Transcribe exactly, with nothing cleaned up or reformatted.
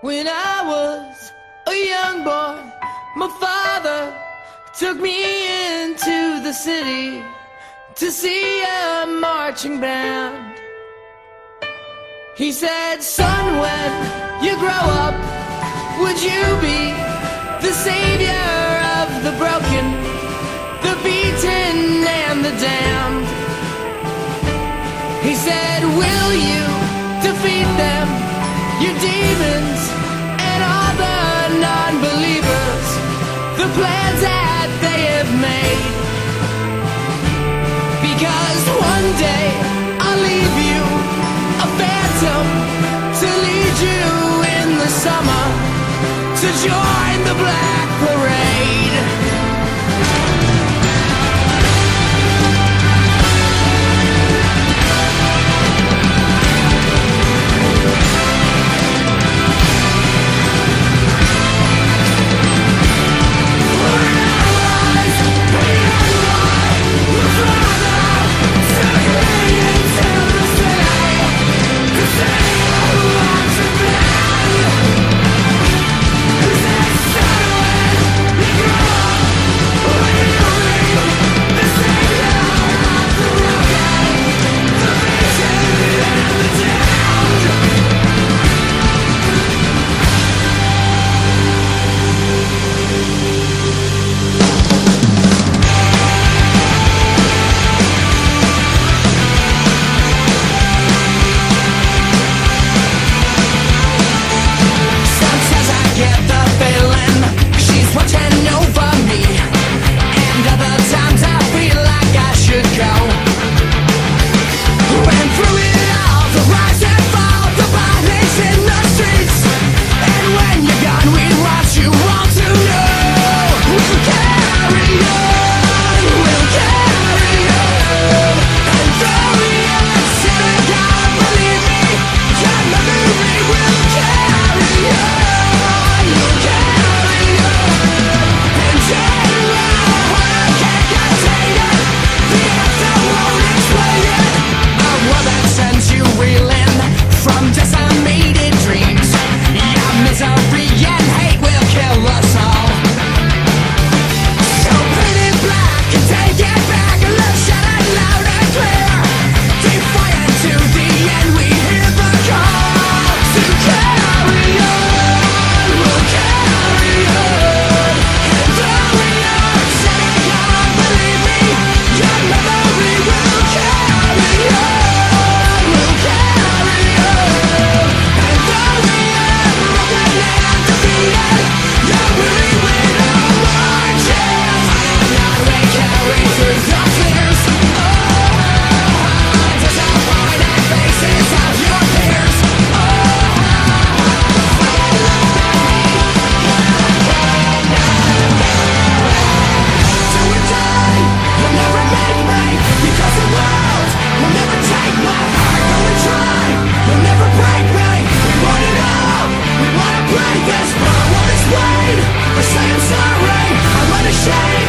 When I was a young boy, my father took me into the city to see a marching band. He said, son, when you grow up, would you be the savior of the broken, the beaten and the damned? He said, will you defeat them, your demons and all the non-believers, the plans that they have made? Because one day I'll leave you a phantom to lead you in the summer to join the Black Parade. Saying sorry, I'm unashamed.